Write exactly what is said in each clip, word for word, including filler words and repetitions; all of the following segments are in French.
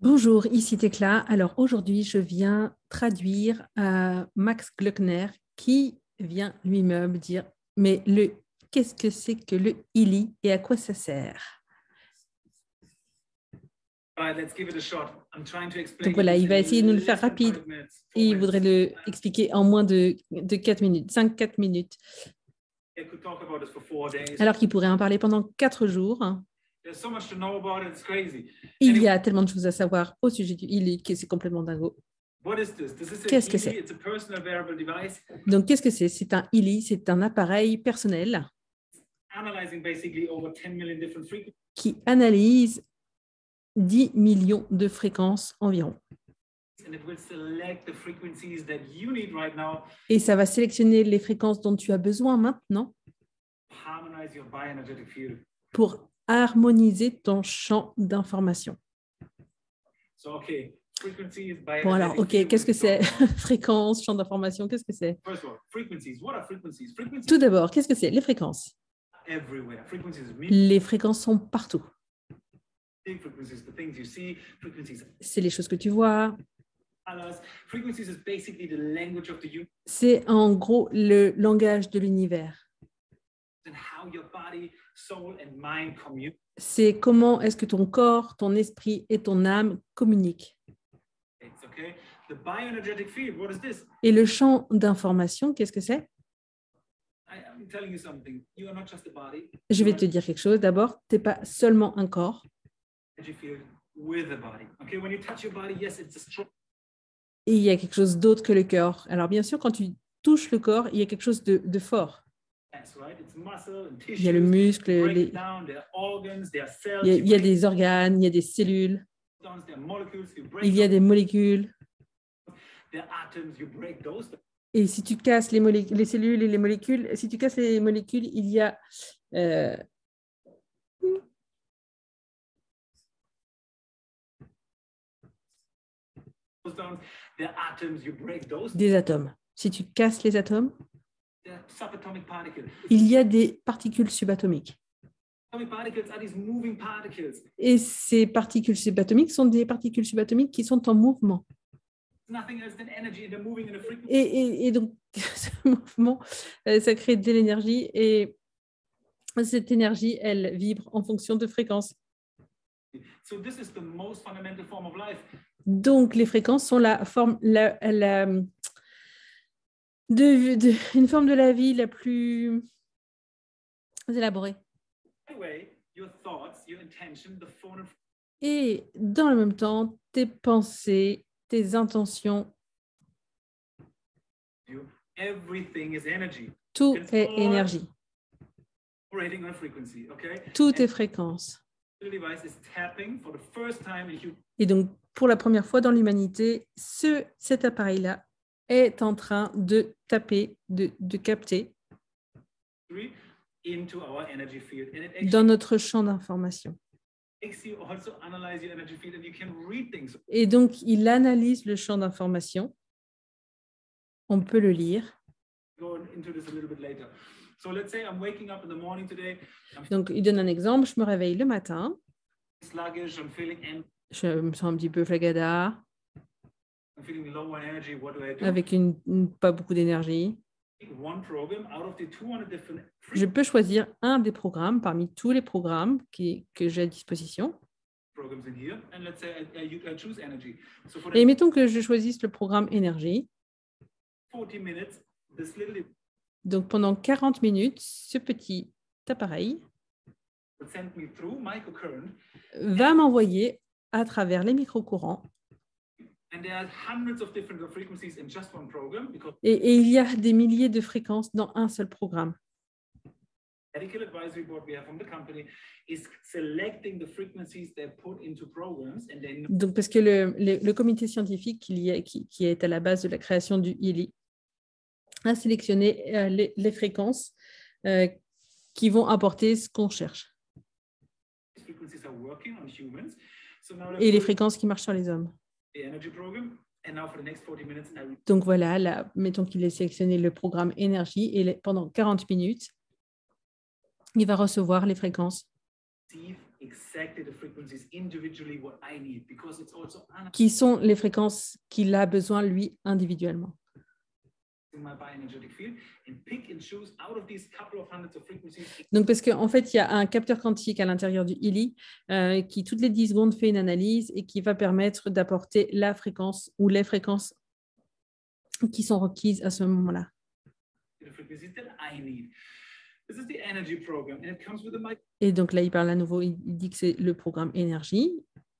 Bonjour, ici Tekla. Alors aujourd'hui, je viens traduire euh, Max Gluckner qui vient lui-même dire mais le qu'est-ce que c'est que le I L I et à quoi ça sert? Donc voilà, il va essayer de nous le faire rapide et il voudrait le expliquer en moins de, de quatre minutes, cinq quatre minutes. Alors qu'il pourrait en parler pendant quatre jours. Il y a tellement de choses à savoir au sujet du I L I que c'est complètement dingo. Qu'est-ce que c'est? Donc, qu'est-ce que c'est? C'est un I L I, c'est un appareil personnel qui analyse dix millions de fréquences environ. Et ça va sélectionner les fréquences dont tu as besoin maintenant pour harmoniser ton champ d'information. Bon alors, ok, qu'est-ce que c'est? Fréquence, champ d'information, qu'est-ce que c'est? Tout d'abord, qu'est-ce que c'est? Les fréquences. Les fréquences sont partout. C'est les choses que tu vois. C'est en gros le langage de l'univers. C'est comment est-ce que ton corps, ton esprit et ton âme communiquent. Et le champ d'information, qu'est-ce que c'est? Je vais te dire quelque chose. D'abord, tu n'es pas seulement un corps. Et il y a quelque chose d'autre que le cœur. Alors bien sûr, quand tu touches le corps, il y a quelque chose de, de fort. Il y a le muscle, les... il, y a, il y a des organes, il y a des cellules, il y a des molécules. Et si tu casses les, les cellules et les molécules, si tu casses les molécules, il y a euh... des atomes. Si tu casses les atomes, il y a des particules subatomiques. Et ces particules subatomiques sont des particules subatomiques qui sont en mouvement. Et, et, et donc, ce mouvement, ça crée de l'énergie et cette énergie, elle vibre en fonction de fréquences. Donc, les fréquences sont la forme, la, la, de, de, une forme de la vie la plus élaborée. Et dans le même temps, tes pensées, tes intentions, tout est énergie. Tout est fréquence. Et donc, pour la première fois dans l'humanité, ce, cet appareil-là est en train de taper, de, de capter dans notre champ d'information. Et donc, il analyse le champ d'information. On peut le lire. Donc, il donne un exemple. Je me réveille le matin. Je me sens un petit peu flagada, avec une, une, pas beaucoup d'énergie. Je peux choisir un des programmes parmi tous les programmes qui, que j'ai à disposition. Et mettons que je choisisse le programme énergie. Donc, pendant quarante minutes, ce petit appareil va m'envoyer à travers les micro-courants. Et, et il y a des milliers de fréquences dans un seul programme. Donc, parce que le, le, le comité scientifique qui, est, qui, qui est à la base de la création du I L I a sélectionné euh, les, les fréquences euh, qui vont apporter ce qu'on cherche. Et les fréquences qui marchent sur les hommes. Donc voilà, là, mettons qu'il ait sélectionné le programme énergie et les, pendant quarante minutes, il va recevoir les fréquences qui sont les fréquences qu'il a besoin, lui, individuellement. Donc, parce qu'en fait, il y a un capteur quantique à l'intérieur du Healy euh, qui, toutes les dix secondes, fait une analyse et qui va permettre d'apporter la fréquence ou les fréquences qui sont requises à ce moment-là. Et donc là, il parle à nouveau, il dit que c'est le programme énergie.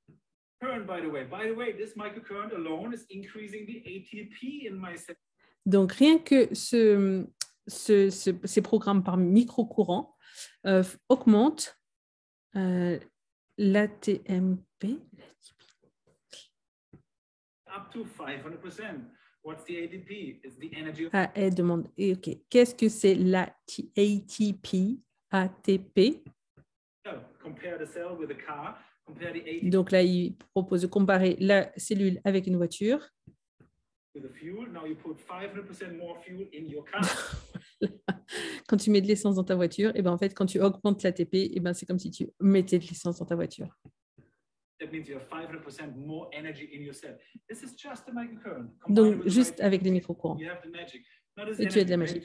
Donc, rien que ce, ce, ce, ces programmes par micro-courant euh, augmentent euh, l'A T M P. Ah, elle demande, ok, qu'est-ce que c'est l'A T P? A T P. Donc là, il propose de comparer la cellule avec une voiture. Quand tu mets de l'essence dans ta voiture, et ben en fait, quand tu augmentes l'A T P, et ben c'est comme si tu mettais de l'essence dans ta voiture. Donc, juste avec les micro-courants. Et tu as de la magie.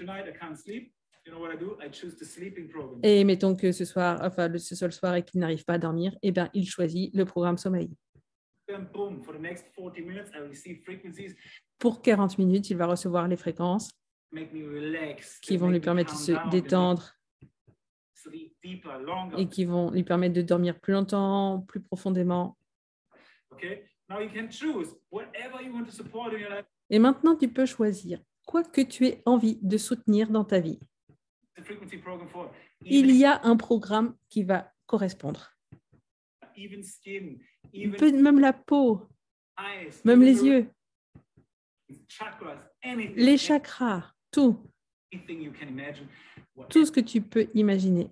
Et mettons que ce soir, enfin, ce soit le soir et qu'il n'arrive pas à dormir, et ben il choisit le programme sommeil. Pour quarante minutes, il va recevoir les fréquences qui vont lui permettre de se détendre et qui vont lui permettre de dormir plus longtemps, plus profondément. Et maintenant, tu peux choisir quoi que tu aies envie de soutenir dans ta vie. Il y a un programme qui va correspondre. Même la peau, même les yeux, les chakras, tout. Tout ce que tu peux imaginer.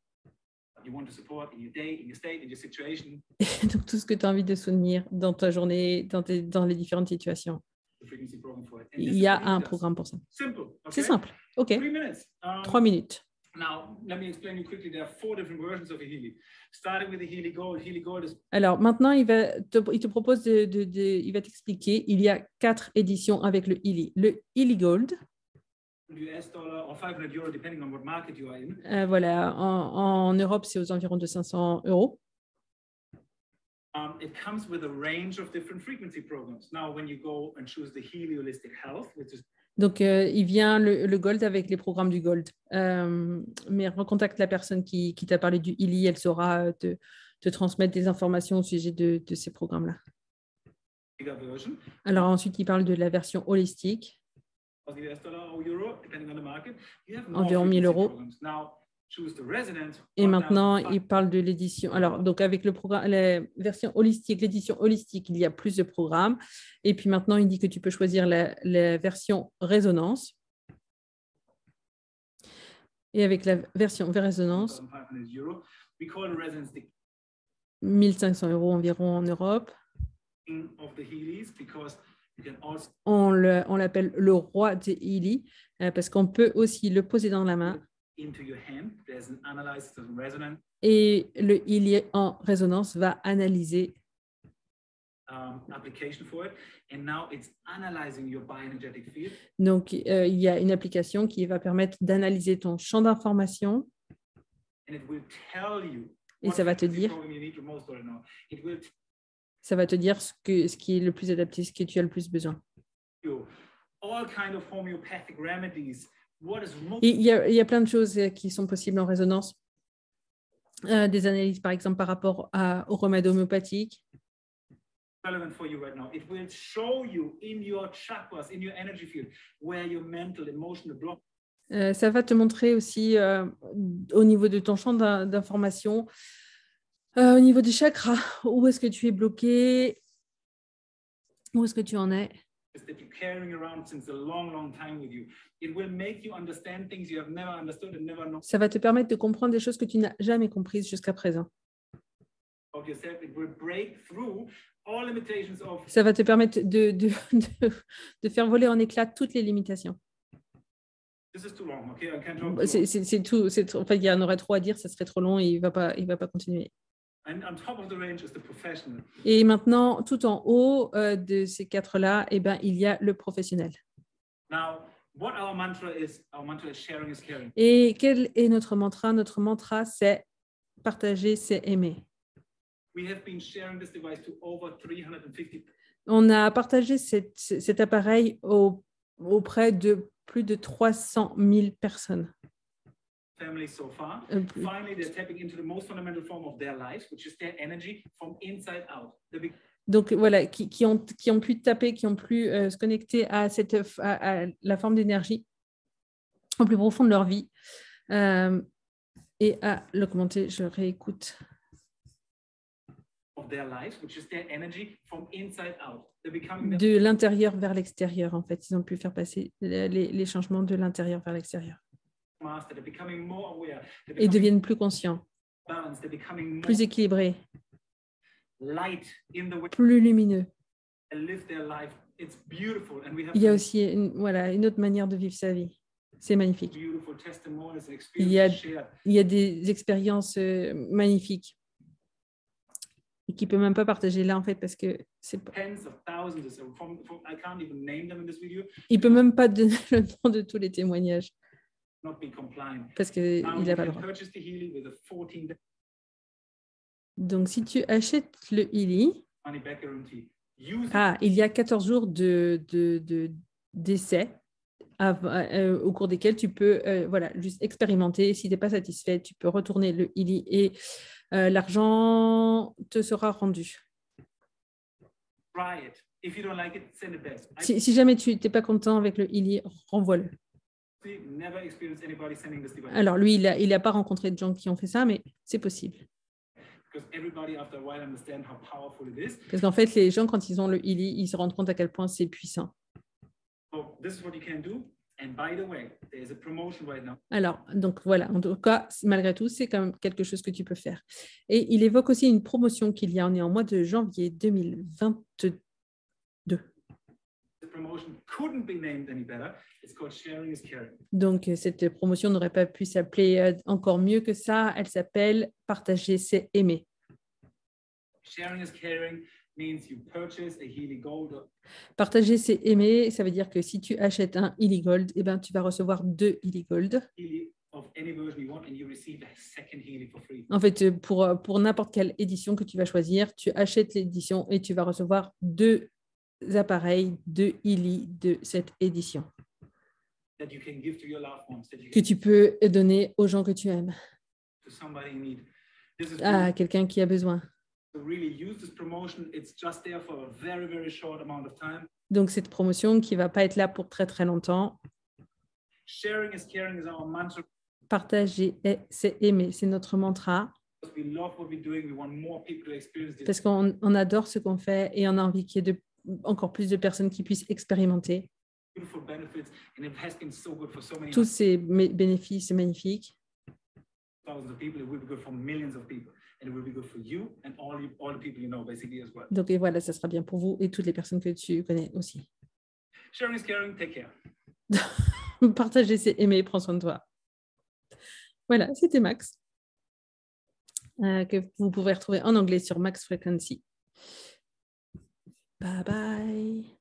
Et donc, tout ce que tu as envie de soutenir dans ta journée, dans, tes, dans les différentes situations. Il y a un programme pour ça. C'est simple. OK. Trois minutes. Alors, maintenant, il, va te, il te propose de, de, de il va t'expliquer. Il y a quatre éditions avec le Healy. Le Healy Gold. Euh, voilà, en, en Europe, c'est aux environs de cinq cents euros. Um, it comes with a range of different frequency programs. Now, when you go and choose the Healy Holistic Health, which is Donc, euh, il vient le, le Gold avec les programmes du Gold. Euh, mais recontacte la personne qui, qui t'a parlé du Healy, elle saura te, te transmettre des informations au sujet de, de ces programmes-là. Alors, ensuite, il parle de la version holistique. Environ mille euros. Et maintenant, il parle de l'édition. Alors, donc avec le programme, la version holistique, l'édition holistique, il y a plus de programmes. Et puis maintenant, il dit que tu peux choisir la, la version résonance. Et avec la version résonance, mille cinq cents euros environ en Europe. On le, on l'appelle le roi des Healy euh, parce qu'on peut aussi le poser dans la main. Et le Healy en résonance va analyser donc euh, il y a une application qui va permettre d'analyser ton champ d'information et ça va te dire ça va te dire ce, que, ce qui est le plus adapté, ce que tu as le plus besoin. Et il y a, il y a plein de choses qui sont possibles en résonance. Euh, des analyses, par exemple, par rapport à, au remède homéopathique. Euh, ça va te montrer aussi euh, au niveau de ton champ d'information, euh, au niveau des chakras, où est-ce que tu es bloqué, où est-ce que tu en es. Ça va te permettre de comprendre des choses que tu n'as jamais comprises jusqu'à présent. Ça va te permettre de, de, de, de faire voler en éclats toutes les limitations. C'est tout. C'est, enfin, il y en aurait trop à dire, ça serait trop long et il ne va pas, il va pas continuer. And on top of the range is the professional. Et maintenant, tout en haut euh, de ces quatre-là, eh ben, il y a le professionnel. Now, what our mantra is, our mantra is sharing is caring. Et quel est notre mantra? Notre mantra, c'est partager, c'est aimer. We have been sharing this device to over three hundred fifty. On a partagé cet, cet appareil au, auprès de plus de trois cent mille personnes. Families so far. Euh, Finally, they're tapping into the most fundamental form of their lives, which is their energy from inside out. The big Donc voilà, qui, qui, ont, qui ont pu taper, qui ont pu euh, se connecter à, cette, à, à la forme d'énergie au plus profond de leur vie. Euh, et à l'augmenter, je réécoute. of their lives, which is their energy from inside out. They're becoming De l'intérieur vers l'extérieur, en fait. Ils ont pu faire passer les, les changements de l'intérieur vers l'extérieur. master. They're becoming more aware. They're Et becoming deviennent plus conscients, balanced. They're becoming more plus équilibrés, light in the way plus lumineux. they live their life. It's beautiful, and we have Il y a some aussi une, voilà, une autre manière de vivre sa vie. C'est magnifique. beautiful testimonies and Il y a, experiences shared. il y a des expériences euh, magnifiques et qui ne peut même pas partager là, en fait, parce que c'est pas... Tens of thousands. Of, from, from, I can't even name them in this video. Il ne peut même pas donner le nom de tous les témoignages Not be compliant. parce qu'il Now n'a you pas le can droit. purchase the Healy with a fourteen day Donc, si tu achètes le Healy, money back guarantee. Use it. ah, il y a quatorze jours de, de, de, d'essai av- euh, au cours desquels tu peux euh, voilà, juste expérimenter. Si tu n'es pas satisfait, tu peux retourner le Healy et euh, l'argent te sera rendu. Try it. If you don't like it, send it back. I Si, si jamais tu n'es pas content avec le Healy, renvoie-le. never experienced anybody sending this device Alors, lui, il n'a il a pas rencontré de gens qui ont fait ça, mais c'est possible. because everybody after a while understand how powerful it is. Parce qu'en fait, les gens, quand ils ont le Healy, ils se rendent compte à quel point c'est puissant. So this is what you can do. And by the way, there's a promotion right now. Alors, donc voilà, en tout cas, malgré tout, c'est quand même quelque chose que tu peux faire. Et il évoque aussi une promotion qu'il y a, on est en mois de janvier deux mille vingt-deux. This promotion couldn't be named any better. It's called Sharing is Caring. Donc, euh, cette promotion n'aurait pas pu s'appeler euh, encore mieux que ça. Elle s'appelle « Partager, c'est aimer ». Sharing is Caring means you purchase a Healy Gold or Partager, c'est aimer. Ça veut dire que si tu achètes un Healy Gold, eh ben, tu vas recevoir deux Healy Gold. Healy of any version you want, and you receive a second Healy for free. En fait, euh, pour, euh, pour n'importe quelle édition que tu vas choisir, tu achètes l'édition et tu vas recevoir deux appareils, deux Healy de cette édition That you can give to your loved ones, that you que can tu peux donner aux gens que tu aimes, give to somebody in need. This is à quelqu'un qui a besoin. to really use this promotion. It's just there for a very, very short amount of time. Donc, cette promotion qui ne va pas être là pour très, très longtemps. Sharing is Caring is our mantra. Partager, c'est aimer, c'est notre mantra. Because we love what we're doing. We want more people to experience this. Parce qu'on on adore ce qu'on fait et on a envie qu'il y ait de, encore plus de personnes qui puissent expérimenter Beautiful benefits, and it has been so good for so many tous ces mé- bénéfices magnifiques. thousands of people. It will be good for millions of people, and it will be good for you and all you, all the people you know, basically as well. Donc, et voilà, ça sera bien pour vous et toutes les personnes que tu connais aussi. Sharing is Caring. Take care. Partager, c'est aimer, prends soin de toi. Voilà, c'était Max, euh, que vous pouvez retrouver en anglais sur Max Frequency. Bye bye.